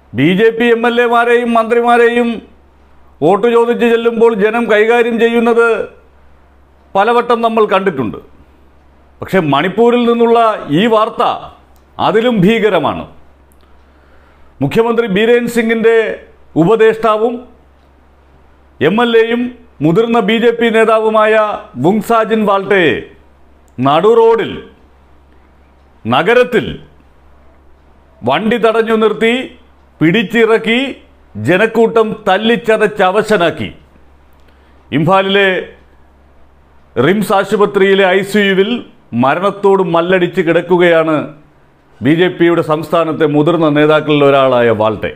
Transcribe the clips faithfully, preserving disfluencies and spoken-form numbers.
B J P M L എമാരെയും മന്ത്രിമാരെയും vote ചോദിച്ച് ചെല്ലുമ്പോൾ ജനം കൈകാര്യം ചെയ്യുന്നത് പലവട്ടം നമ്മൾ കണ്ടിട്ടുണ്ട്. പക്ഷേ മണിപ്പൂരിൽ നിന്നുള്ള ഈ വാർത്ത അതിലും ഭീകരമാണ്. മുഖ്യമന്ത്രി ബീരേൻ സിംഗിൻ്റെ ഉപദേഷ്ടാവും എം എൽ എയും മുതിർന്ന ബി ജെ പി നേതാവുമായ വുങ്സാജിൻ വാൾട്ടയെ നടു റോഡിൽ നഗരത്തിൽ വണ്ടി തടഞ്ഞു നിർത്തി പിടിച്ചിറക്കി ജനക്കൂട്ടം തല്ലിച്ചതച്ച് അവശനാക്കി. ഇംഫാലിലെ റിംസ് ആശുപത്രിയിലെ ഐ സി യുവിൽ മരണത്തോട് മല്ലടിച്ച് കിടക്കുകയാണ് ബി ജെ പിയുടെ സംസ്ഥാനത്തെ മുതിർന്ന നേതാക്കളിൽ ഒരാളായ വാൾട്ടെ.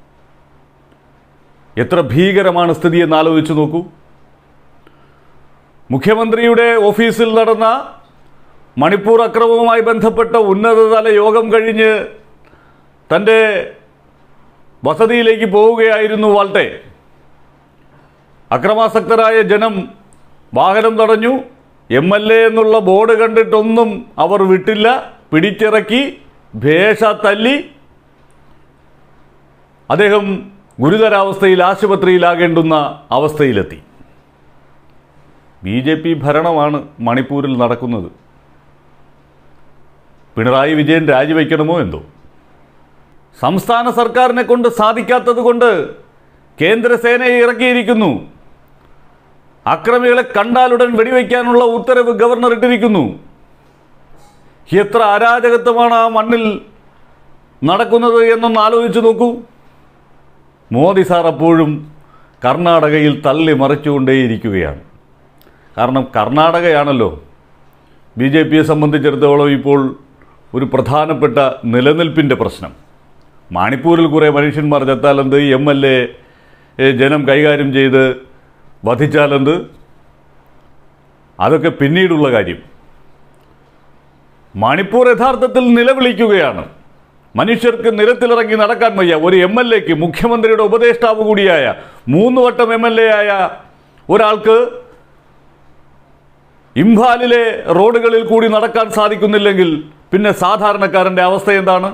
എത്ര ഭീകരമാണ് സ്ഥിതി എന്ന് ആലോചിച്ചു നോക്കൂ. മുഖ്യമന്ത്രിയുടെ ഓഫീസിൽ നടന്ന മണിപ്പൂർ അക്രമവുമായി ബന്ധപ്പെട്ട ഉന്നതതല യോഗം കഴിഞ്ഞ് തൻ്റെ വസതിയിലേക്ക് പോവുകയായിരുന്നു വാൾട്ടെ. അക്രമാസക്തരായ ജനം വാഹനം തടഞ്ഞു. എം എൽ എ എന്നുള്ള ബോർഡ് കണ്ടിട്ടൊന്നും അവർ വിട്ടില്ല. പിടിച്ചിറക്കി ഭേഷ തല്ലി. അദ്ദേഹം ഗുരുതരാവസ്ഥയിൽ ആശുപത്രിയിലാകേണ്ടുന്ന അവസ്ഥയിലെത്തി. ബി ജെ പി ഭരണമാണ് മണിപ്പൂരിൽ നടക്കുന്നത്. പിണറായി വിജയൻ രാജിവെക്കണമോ എന്തോ? സംസ്ഥാന സർക്കാരിനെ കൊണ്ട് സാധിക്കാത്തത് കൊണ്ട് കേന്ദ്രസേനയെ ഇറക്കിയിരിക്കുന്നു. അക്രമികളെ കണ്ടാലുടൻ വെടിവെക്കാനുള്ള ഉത്തരവ് ഗവർണർ ഇട്ടിരിക്കുന്നു. എത്ര അരാജകത്വമാണ് ആ മണ്ണിൽ നടക്കുന്നത് എന്നൊന്ന് ആലോചിച്ച് നോക്കൂ. മോദി സാർ അപ്പോഴും കർണാടകയിൽ തള്ളി മറിച്ചുകൊണ്ടേയിരിക്കുകയാണ്. കാരണം കർണാടകയാണല്ലോ ബി ജെ പിയെ സംബന്ധിച്ചിടത്തോളം ഇപ്പോൾ ഒരു പ്രധാനപ്പെട്ട നിലനിൽപ്പിൻ്റെ പ്രശ്നം. മണിപ്പൂരിൽ കുറേ മനുഷ്യന്മാർ ചത്താലെന്ത്, എം എൽ എ ജനം കൈകാര്യം ചെയ്ത് വധിച്ചാലെന്ത്, അതൊക്കെ പിന്നീടുള്ള കാര്യം. മണിപ്പൂർ യഥാർത്ഥത്തിൽ നിലവിളിക്കുകയാണ്. മനുഷ്യർക്ക് നിരത്തിലിറങ്ങി നടക്കാൻ വയ്യ. ഒരു എം എൽ എക്ക്, മുഖ്യമന്ത്രിയുടെ ഉപദേഷ്ടാവ് കൂടിയായ, മൂന്ന് വട്ടം എം എൽ എ ആയ ഒരാൾക്ക് ഇംഫാലിലെ റോഡുകളിൽ കൂടി നടക്കാൻ സാധിക്കുന്നില്ലെങ്കിൽ പിന്നെ സാധാരണക്കാരൻ്റെ അവസ്ഥ എന്താണ്?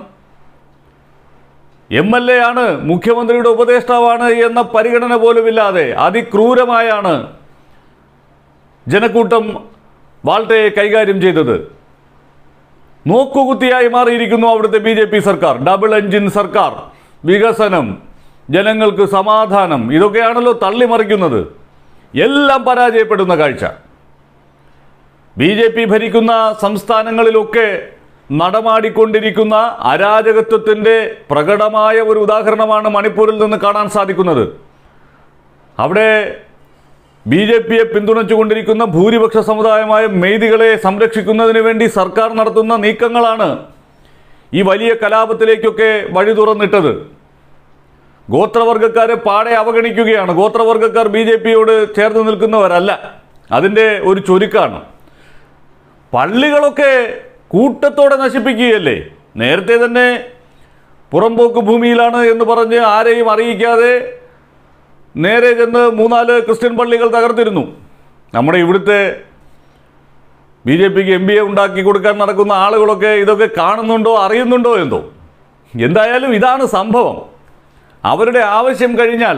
എം എൽ എ ആണ്, മുഖ്യമന്ത്രിയുടെ ഉപദേഷ്ടാവാണ് എന്ന പരിഗണന പോലുമില്ലാതെ അതിക്രൂരമായാണ് ജനക്കൂട്ടം വാൾട്ടയെ കൈകാര്യം ചെയ്തത്. നോക്കുകുത്തിയായി മാറിയിരിക്കുന്നു അവിടുത്തെ ബി ജെ പി സർക്കാർ. ഡബിൾ എഞ്ചിൻ സർക്കാർ. വികസനം, ജനങ്ങൾക്ക് സമാധാനം, ഇതൊക്കെയാണല്ലോ തള്ളിമറിക്കുന്നത്. എല്ലാം പരാജയപ്പെടുന്ന കാഴ്ച. ബി ജെ പി ഭരിക്കുന്ന സംസ്ഥാനങ്ങളിലൊക്കെ നടമാടിക്കൊണ്ടിരിക്കുന്ന അരാജകത്വത്തിൻ്റെ പ്രകടമായ ഒരു ഉദാഹരണമാണ് മണിപ്പൂരിൽ നിന്ന് കാണാൻ സാധിക്കുന്നത്. അവിടെ ബി ജെ പിയെ പിന്തുണച്ചുകൊണ്ടിരിക്കുന്ന ഭൂരിപക്ഷ സമുദായമായ മെയ്തികളെ സംരക്ഷിക്കുന്നതിന് വേണ്ടി സർക്കാർ നടത്തുന്ന നീക്കങ്ങളാണ് ഈ വലിയ കലാപത്തിലേക്കൊക്കെ വഴി തുറന്നിട്ടത്. ഗോത്രവർഗ്ഗക്കാരെ പാടെ അവഗണിക്കുകയാണ്. ഗോത്രവർഗ്ഗക്കാർ ബി ജെ പിയോട് ചേർന്ന് നിൽക്കുന്നവരല്ല, അതിൻ്റെ ഒരു ചുരുക്കാണ്. പള്ളികളൊക്കെ കൂട്ടത്തോടെ നശിപ്പിക്കുകയല്ലേ. നേരത്തെ തന്നെ പുറംപോക്ക് ഭൂമിയിലാണ് എന്ന് പറഞ്ഞ് ആരെയും അറിയിക്കാതെ നേരെ ചെന്ന് മൂന്നാല് ക്രിസ്ത്യൻ പള്ളികൾ തകർത്തിരുന്നു. നമ്മുടെ ഇവിടുത്തെ ബി ജെ പിക്ക് എം ബി എ ഉണ്ടാക്കി കൊടുക്കാൻ നടക്കുന്ന ആളുകളൊക്കെ ഇതൊക്കെ കാണുന്നുണ്ടോ അറിയുന്നുണ്ടോ എന്തോ. എന്തായാലും ഇതാണ് സംഭവം. അവരുടെ ആവശ്യം കഴിഞ്ഞാൽ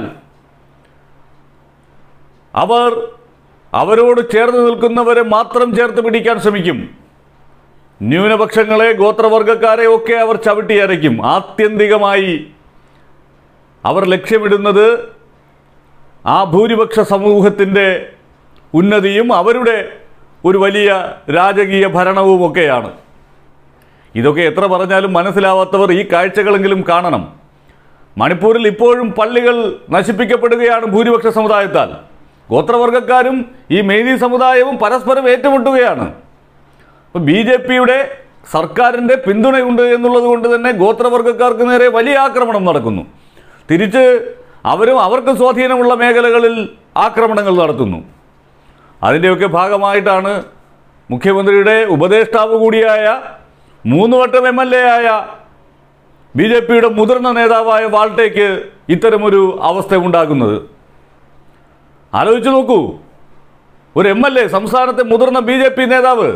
അവർ അവരോട് ചേർന്ന് നിൽക്കുന്നവരെ മാത്രം ചേർത്ത് പിടിക്കാൻ ശ്രമിക്കും. ന്യൂനപക്ഷങ്ങളെ, ഗോത്രവർഗ്ഗക്കാരെ ഒക്കെ അവർ ചവിട്ടിയരയ്ക്കും. ആത്യന്തികമായി അവർ ലക്ഷ്യമിടുന്നത് ആ ഭൂരിപക്ഷ സമൂഹത്തിൻ്റെ ഉന്നതിയും അവരുടെ ഒരു വലിയ രാജകീയ ഭരണവുമൊക്കെയാണ്. ഇതൊക്കെ എത്ര പറഞ്ഞാലും മനസ്സിലാവാത്തവർ ഈ കാഴ്ചകളെങ്കിലും കാണണം. മണിപ്പൂരിൽ ഇപ്പോഴും പള്ളികൾ നശിപ്പിക്കപ്പെടുകയാണ് ഭൂരിപക്ഷ സമുദായത്താൽ. ഗോത്രവർഗ്ഗക്കാരും ഈ മെയ്തി സമുദായവും പരസ്പരം ഏറ്റുമുട്ടുകയാണ്. അപ്പോൾ ബി ജെ പിയുടെ സർക്കാരിൻ്റെ പിന്തുണയുണ്ട് എന്നുള്ളത് കൊണ്ട് തന്നെ ഗോത്രവർഗ്ഗക്കാർക്ക് നേരെ വലിയ ആക്രമണം നടക്കുന്നു. തിരിച്ച് അവരും അവർക്ക് സ്വാധീനമുള്ള മേഖലകളിൽ ആക്രമണങ്ങൾ നടത്തുന്നു. അതിൻ്റെയൊക്കെ ഭാഗമായിട്ടാണ് മുഖ്യമന്ത്രിയുടെ ഉപദേഷ്ടാവ് കൂടിയായ, മൂന്ന് വട്ടം എം എൽ എ ആയ ബി ജെ പിയുടെ മുതിർന്ന നേതാവായ വാൾട്ടയ്ക്ക് ഇത്തരമൊരു അവസ്ഥ ഉണ്ടാകുന്നത്. ആലോചിച്ച് നോക്കൂ. ഒരു എം എൽ എ, സംസ്ഥാനത്തെ മുതിർന്ന ബി ജെ പി നേതാവ്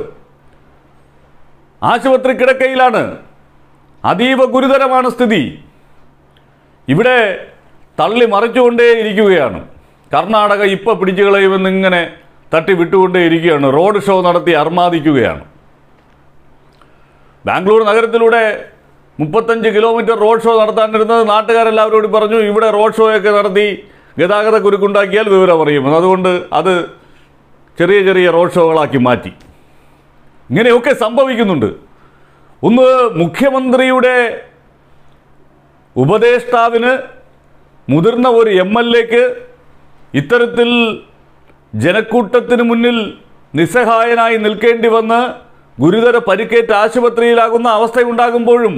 ആശുപത്രി കിടക്കയിലാണ്. അതീവ ഗുരുതരമാണ് സ്ഥിതി. ഇവിടെ തള്ളി മറിച്ചുകൊണ്ടേ ഇരിക്കുകയാണ്. കർണാടക ഇപ്പോൾ പിടിച്ചു കളയുമെന്നിങ്ങനെ തട്ടി വിട്ടുകൊണ്ടേ ഇരിക്കുകയാണ്. റോഡ് ഷോ നടത്തി അർമാദിക്കുകയാണ്. ബാംഗ്ലൂർ നഗരത്തിലൂടെ മുപ്പത്തഞ്ച് കിലോമീറ്റർ റോഡ് ഷോ നടത്താനിരുന്നത് നാട്ടുകാരെല്ലാവരോട് പറഞ്ഞു ഇവിടെ റോഡ് ഷോയൊക്കെ നടത്തി ഗതാഗത കുരുക്കുണ്ടാക്കിയാൽ വിവരം അറിയുമെന്ന്. അതുകൊണ്ട് അത് ചെറിയ ചെറിയ റോഡ് ഷോകളാക്കി മാറ്റി. ഇങ്ങനെയൊക്കെ സംഭവിക്കുന്നുണ്ട്. ഒന്ന് മുഖ്യമന്ത്രിയുടെ ഉപദേഷ്ടാവിന്, മുതിർന്ന ഒരു എം എൽ എക്ക് ഇത്തരത്തിൽ ജനക്കൂട്ടത്തിന് മുന്നിൽ നിസ്സഹായനായി നിൽക്കേണ്ടി വന്ന് ഗുരുതര പരിക്കേറ്റ് ആശുപത്രിയിലാകുന്ന അവസ്ഥയുണ്ടാകുമ്പോഴും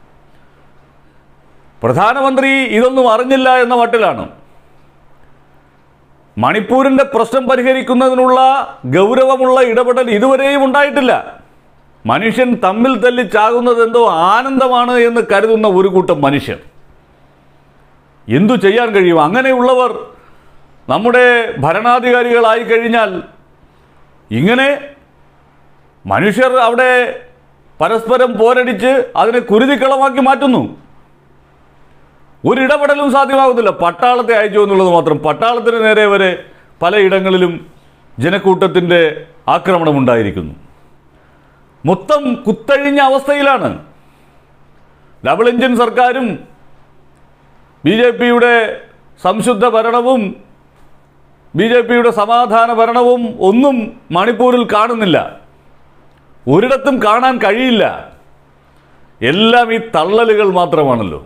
പ്രധാനമന്ത്രി ഇതൊന്നും അറിഞ്ഞില്ല എന്ന മട്ടിലാണ്. മണിപ്പൂരിൻ്റെ പ്രശ്നം പരിഹരിക്കുന്നതിനുള്ള ഗൗരവമുള്ള ഇടപെടൽ ഇതുവരെയും ഉണ്ടായിട്ടില്ല. മനുഷ്യൻ തമ്മിൽ തല്ലി ചാകുന്നത് എന്തോ ആനന്ദമാണ് എന്ന് കരുതുന്ന ഒരു കൂട്ടം മനുഷ്യർ. എന്തു ചെയ്യാൻ കഴിയും? അങ്ങനെയുള്ളവർ നമ്മുടെ ഭരണാധികാരികളായി കഴിഞ്ഞാൽ ഇങ്ങനെ മനുഷ്യർ അവിടെ പരസ്പരം പോരടിച്ച് അതിനെ കുരുതിക്കളമാക്കി മാറ്റുന്നു. ഒരിടപെടലും സാധ്യമാകുന്നില്ല. പട്ടാളത്തെ അയച്ചു എന്നുള്ളത് മാത്രം. പട്ടാളത്തിന് നേരെ വരെ പലയിടങ്ങളിലും ജനക്കൂട്ടത്തിൻ്റെ ആക്രമണമുണ്ടായിരിക്കുന്നു. മൊത്തം കുത്തഴിഞ്ഞ അവസ്ഥയിലാണ്. ഡബിൾ എഞ്ചിൻ സർക്കാരും ബി ജെ പിയുടെ സംശുദ്ധ ഭരണവും ബി ജെ പിയുടെ സമാധാന ഭരണവും ഒന്നും മണിപ്പൂരിൽ കാണുന്നില്ല. ഒരിടത്തും കാണാൻ കഴിയില്ല. എല്ലാം ഈ തള്ളലുകൾ മാത്രമാണല്ലോ.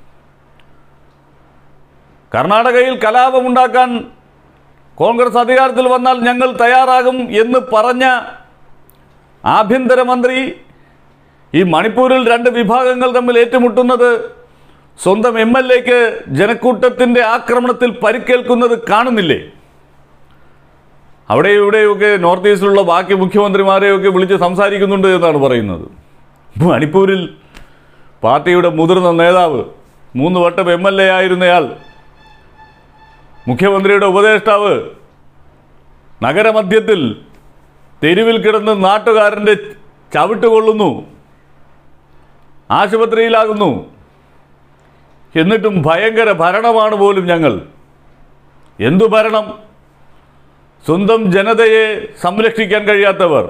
കർണാടകയിൽ കലാപമുണ്ടാക്കാൻ കോൺഗ്രസ് അധികാരത്തിൽ വന്നാൽ ഞങ്ങൾ തയ്യാറാകും എന്ന് പറഞ്ഞ ആഭ്യന്തരമന്ത്രി ഈ മണിപ്പൂരിൽ രണ്ട് വിഭാഗങ്ങൾ തമ്മിൽ ഏറ്റുമുട്ടുന്നത്, സ്വന്തം എം എൽ എക്ക് ജനക്കൂട്ടത്തിൻ്റെ ആക്രമണത്തിൽ പരിക്കേൽക്കുന്നത് കാണുന്നില്ലേ? അവിടെ ഇവിടെയൊക്കെ നോർത്ത് ഈസ്റ്റിലുള്ള ബാക്കി മുഖ്യമന്ത്രിമാരെയൊക്കെ വിളിച്ച് സംസാരിക്കുന്നുണ്ട് എന്നാണ് പറയുന്നത്. മണിപ്പൂരിൽ പാർട്ടിയുടെ മുതിർന്ന നേതാവ്, മൂന്ന് വട്ടം എം എൽ എ ആയിരുന്നയാൾ, മുഖ്യമന്ത്രിയുടെ ഉപദേഷ്ടാവ് നഗരമധ്യത്തിൽ തെരുവിൽ കിടന്ന് നാട്ടുകാരൻ്റെ ചവിട്ട് കൊള്ളുന്നു, ആശുപത്രിയിലാകുന്നു. എന്നിട്ടും ഭയങ്കര ഭരണമാണ് പോലും ഞങ്ങൾ. എന്തു ഭരണം? സ്വന്തം ജനതയെ സംരക്ഷിക്കാൻ കഴിയാത്തവർ,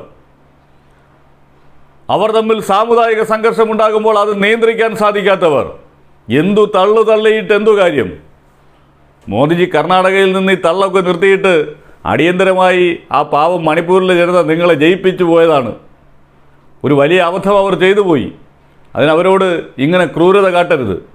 അവർ തമ്മിൽ സാമുദായിക സംഘർഷമുണ്ടാകുമ്പോൾ അത് നിയന്ത്രിക്കാൻ സാധിക്കാത്തവർ. എന്തു തള്ളു തള്ളിയിട്ട് എന്തു കാര്യം? മോദിജി കർണാടകയിൽ നിന്ന് ഈ തള്ളൊക്കെ നിർത്തിയിട്ട് അടിയന്തരമായി ആ പാവം മണിപ്പൂരിലെ ജനത നിങ്ങളെ ജയിപ്പിച്ചു പോയതാണ്. ഒരു വലിയ അബദ്ധം അവർ ചെയ്തു പോയി. അതിനവരോട് ഇങ്ങനെ ക്രൂരത കാട്ടരുത്.